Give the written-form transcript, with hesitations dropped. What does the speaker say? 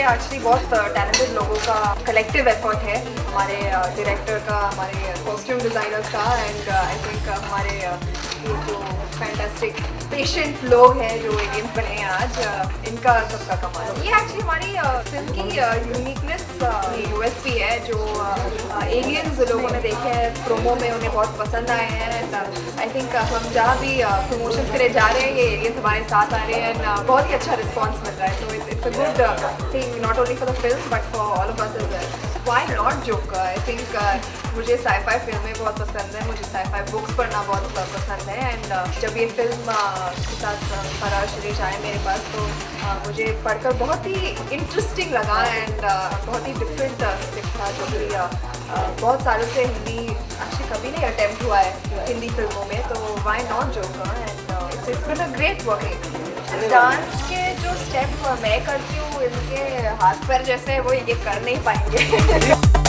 Actually बहुत talented लोगों का कलेक्टिव एफर्ट है, हमारे डायरेक्टर का, हमारे कॉस्ट्यूम डिज़ाइनर्स का एंड आई थिंक हमारे ये जो फैंटास्टिक पेशेंट लोग हैं जो एलियंस बने हैं आज, इनका सबका कमाल है। ये एक्चुअली हमारी फिल्म की यूनिकनेस यूएसपी है जो एलियंस लोगों ने देखे हैं प्रोमो में, उन्हें बहुत पसंद आए हैं एंड आई थिंक हम जहाँ भी प्रमोशन के लिए जा रहे हैं ये एलियंस हमारे साथ आ रहे हैं एंड बहुत ही अच्छा रिस्पॉन्स मिल रहा है। तो it's a good thing not only for the film but for all of us as well. Why not Joker? I think मुझे साई-फाई फिल्में बहुत पसंद है, मुझे साई-फाई बुक्स पढ़ना बहुत पसंद है एंड जब ये फिल्म के साथ फराज शिरीष आए मेरे पास तो मुझे पढ़कर बहुत ही इंटरेस्टिंग लगा एंड बहुत ही डिफरेंट स्क्रिप्ट था जो कि बहुत सालों से हिंदी एक्चुअली कभी नहीं अटेम्प्ट हुआ है हिंदी फिल्मों में, तो why not Joker and it's been a great working. Dance के जो स्टेप मैं करती हूँ इनके हाथ पैर जैसे वो ये कर नहीं पाएंगे।